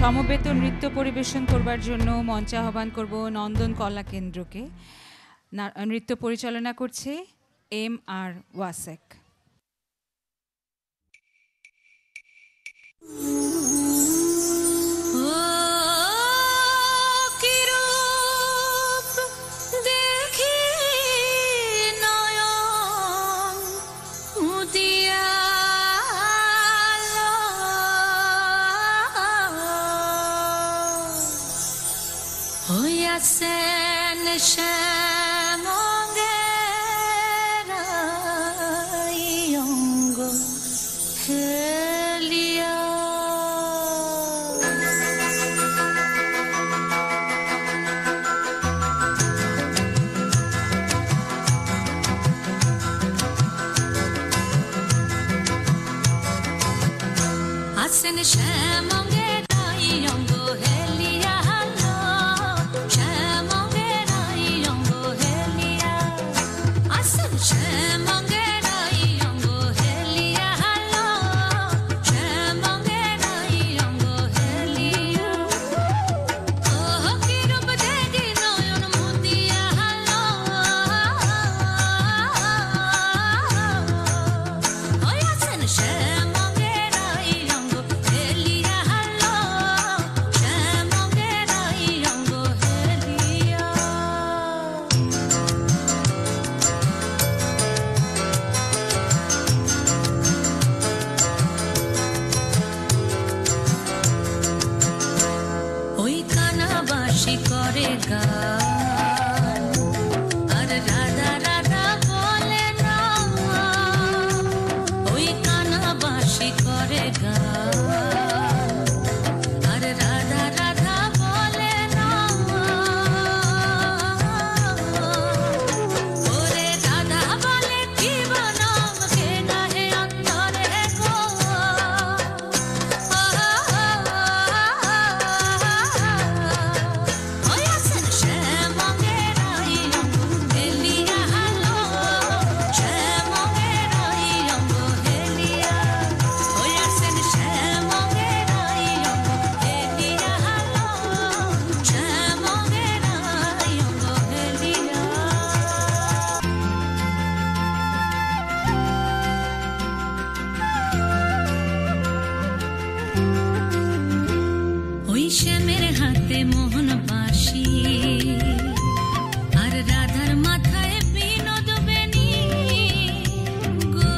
সমবেত নৃত্য পরিবেশন করবার জন্য মঞ্চে আহ্বান করব নন্দন কলাকেন্দ্রকে। নৃত্য পরিচালনা করছে M.R. Owasek। দেখি নয়ন মুদিয়া হইয়াছেন শ্যামঙ্গের অঙ্গ হেলিয়া। আছেন শ্যামঙ্গের অঙ্গ হেলিয়া, শ্যামঙ্গের অঙ্গ হেলিয়া, আছেন শ্যামঙ্গের অঙ্গ হেলিয়া, শ্যামঙ্গের অঙ্গ হেলিয়া। ওহ কি রূপ দেখি নয়ন মুদিয়া, ওই আছেন শ্যামঙ্গের অঙ্গ হেলিয়া, শ্যামঙ্গের অঙ্গ হেলিয়া। ওই কানাবাসী করে গান আর রাধা রাধা বলে না, ওই কানাবাসী করে গান আর রাধা রাধা বলে না। ওরে রাধা বলে কি বনাম কে গাহে অন্তরে গো, ওই আছেন শ্যামঙ্গের অঙ্গ হেলিয়া, শ্যামঙ্গের অঙ্গ হেলিয়া, ওই আছেন শ্যামঙ্গের অঙ্গ হেলিয়া, শ্যামঙ্গের অঙ্গ হেলিয়া। ওই শ্যামের হাতে মোহন বাঁশি আর রাধার মাথায় বিনোদ বেনি গো,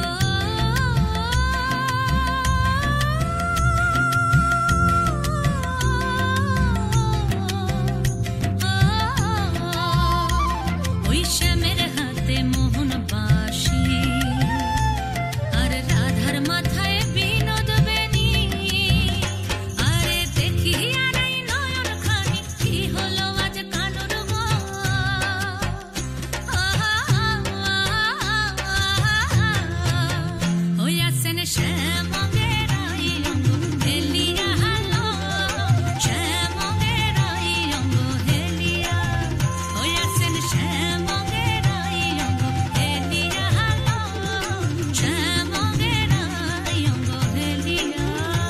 ওই শ্যামের হাতে মোহন বাঁশি আর রাধার মাথায় বিনোদ বেনি। আরে দেখি আর এই নয়ন খানি কি হলো আজ কানুর গো, ওই আছেন শ্যামঙ্গের অঙ্গ হেলিয়া, শ্যামঙ্গের অঙ্গ হেলিয়া, ওই আছেন শ্যামঙ্গের অঙ্গ হেলিয়া, শ্যামঙ্গের অঙ্গ হেলিয়া।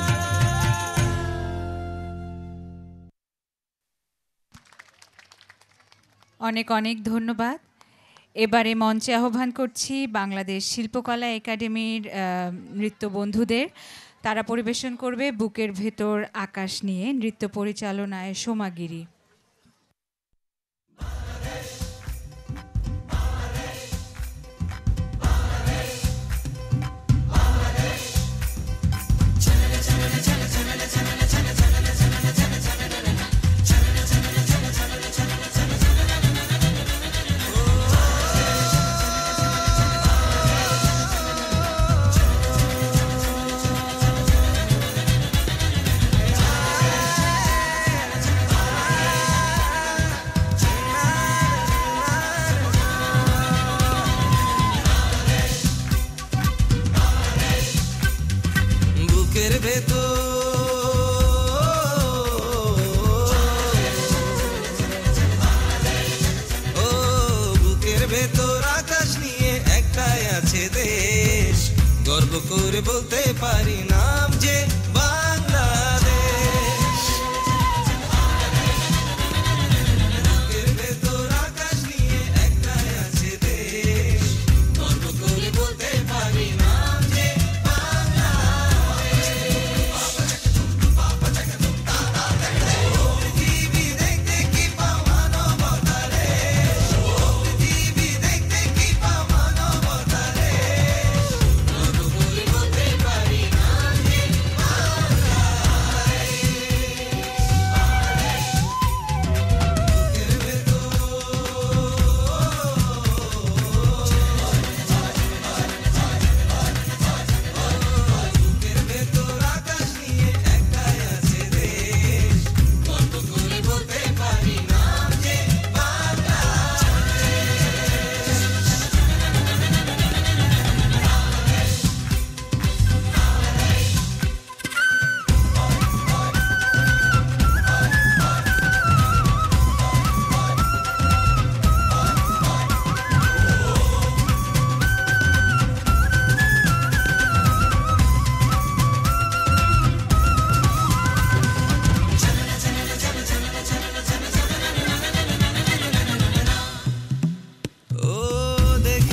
অনেক অনেক ধন্যবাদ। এবারে মঞ্চে আহ্বান করছি বাংলাদেশ শিল্পকলা একাডেমির নৃত্য বন্ধুদের। তারা পরিবেশন করবে বুকের ভেতর আকাশ নিয়ে, নৃত্য পরিচালনায় সোমা গিরি। বুকের ভেতর ও বুকের ভেতর আকাশ নিয়ে একটাই আছে দেশ, গর্ব করে বলতে পারি নাম যে বাংলাদেশ।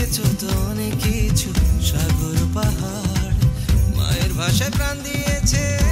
দেখেছো তো অনেক কিছু, সাগর পাহাড়, মায়ের ভাষায় প্রাণ দিয়েছে